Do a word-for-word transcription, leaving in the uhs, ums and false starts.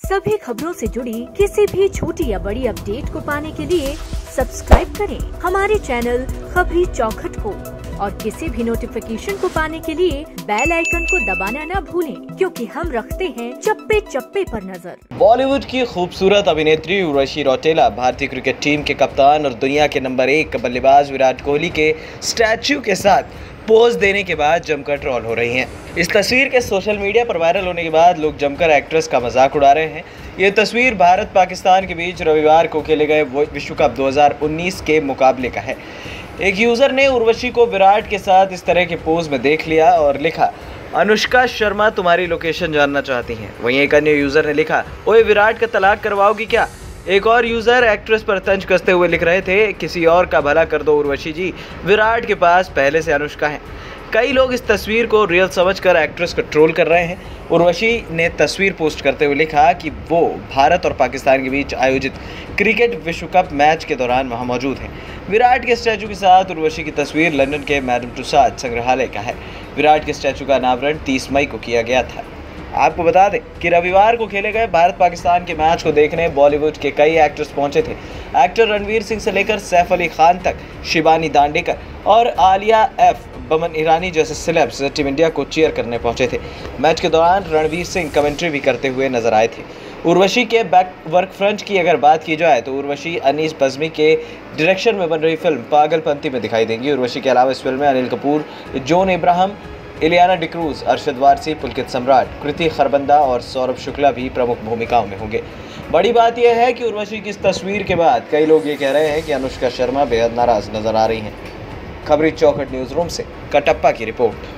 सभी खबरों से जुड़ी किसी भी छोटी या बड़ी अपडेट को पाने के लिए सब्सक्राइब करें हमारे चैनल खबरी चौखट को और किसी भी नोटिफिकेशन को पाने के लिए बेल आइकन को दबाना न भूलें, क्योंकि हम रखते हैं चप्पे चप्पे पर नजर। बॉलीवुड की खूबसूरत अभिनेत्री उर्वशी रौटेला भारतीय क्रिकेट टीम के कप्तान और दुनिया के नंबर एक बल्लेबाज विराट कोहली के स्टैच्यू के साथ पोज देने के बाद जमकर ट्रोल हो रही हैं। इस तस्वीर के सोशल मीडिया पर वायरल होने के बाद लोग जमकर एक्ट्रेस का मजाक उड़ा रहे हैं। ये तस्वीर भारत पाकिस्तान के बीच रविवार को खेले गए विश्व कप दो हज़ार उन्नीस के मुकाबले का है। एक यूज़र ने उर्वशी को विराट के साथ इस तरह के पोज में देख लिया और लिखा, अनुष्का शर्मा तुम्हारी लोकेशन जानना चाहती हैं। वहीं एक अन्य यूज़र ने लिखा, ओए विराट का तलाक करवाओगी क्या। एक और यूज़र एक्ट्रेस पर तंज कसते हुए लिख रहे थे, किसी और का भला कर दो उर्वशी जी, विराट के पास पहले से अनुष्का है। कई लोग इस तस्वीर को रियल समझकर एक्ट्रेस को ट्रोल कर रहे हैं। उर्वशी ने तस्वीर पोस्ट करते हुए लिखा कि वो भारत और पाकिस्तान के बीच आयोजित क्रिकेट विश्व कप मैच के दौरान वहां मौजूद हैं। विराट के स्टैचू के साथ उर्वशी की तस्वीर लंदन के मैडम तुसाद संग्रहालय का है। विराट के स्टैचू का अनावरण तीस मई को किया गया था। आपको बता दें कि रविवार को खेले गए भारत पाकिस्तान के मैच को देखने बॉलीवुड के कई एक्टर्स पहुंचे थे। एक्टर रणवीर सिंह से लेकर सैफ अली खान तक, शिबानी दांडेकर और आलिया एफ, बमन ईरानी जैसे सेलेब्स टीम इंडिया को चीयर करने पहुंचे थे। मैच के दौरान रणवीर सिंह कमेंट्री भी करते हुए नजर आए थे। उर्वशी के बैक वर्क फ्रंट की अगर बात की जाए तो उर्वशी अनीस बज़मी के डायरेक्शन में बन रही फिल्म पागलपंती में दिखाई देंगी। उर्वशी के अलावा इस फिल्म में अनिल कपूर, जॉन इब्राहिम, इलियाना डिक्रूज, अरशद वारसी, पुलकित सम्राट, कृति खरबंदा और सौरभ शुक्ला भी प्रमुख भूमिकाओं में होंगे। बड़ी बात यह है कि उर्वशी की इस तस्वीर के बाद कई लोग ये कह रहे हैं कि अनुष्का शर्मा बेहद नाराज नजर आ रही हैं। खबरी चौखट न्यूज़ रूम से कटप्पा की रिपोर्ट।